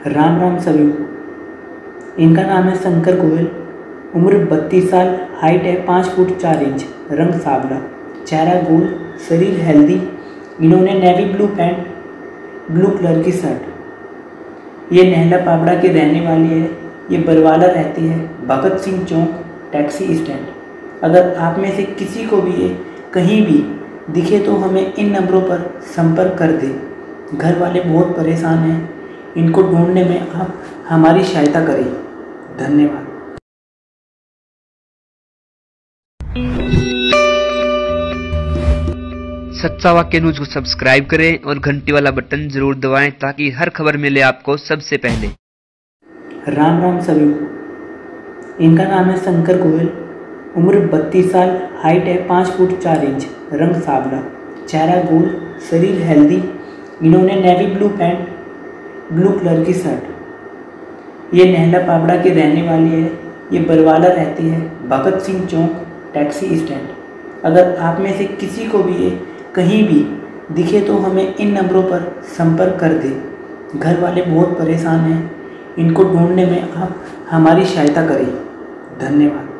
राम राम सभी को। इनका नाम है शंकर गोयल। उम्र 32 साल, हाइट है 5 फुट 4 इंच, रंग सांवला, चेहरा गोल, शरीर हेल्दी। इन्होंने navy blue pant, blue colour की शर्ट। ये नहला पाबड़ा के रहने वाली है। ये बरवाला रहती है, भगत सिंह चौक, टैक्सी स्टैंड। अगर आप में से किसी को भी ये कहीं भी दिखे तो हमें इन नंबरों पर संपर्क कर दें। घर वाले बहुत परेशान हैं, इनको ढूंढने में आप हमारी सहायता करें। धन्यवाद। सच्चा वाक्य न्यूज को सब्सक्राइब करें और घंटी वाला बटन जरूर दबाएं ताकि हर खबर मिले आपको सबसे पहले। राम राम सभी को। इनका नाम है शंकर गोयल। उम्र 32 साल, हाइट है 5 फुट 4 इंच, रंग सांवला, चेहरा गोल, शरीर हेल्दी। इन्होंने navy blue pant, blue colour की शर्ट। ये नहला पाबड़ा के रहने वाली है। ये बरवाला रहती है, भगत सिंह चौक, टैक्सी स्टैंड। अगर आप में से किसी को भी ये कहीं भी दिखे तो हमें इन नंबरों पर संपर्क कर दें। घर वाले बहुत परेशान हैं, इनको ढूंढने में आप हमारी सहायता करें। धन्यवाद।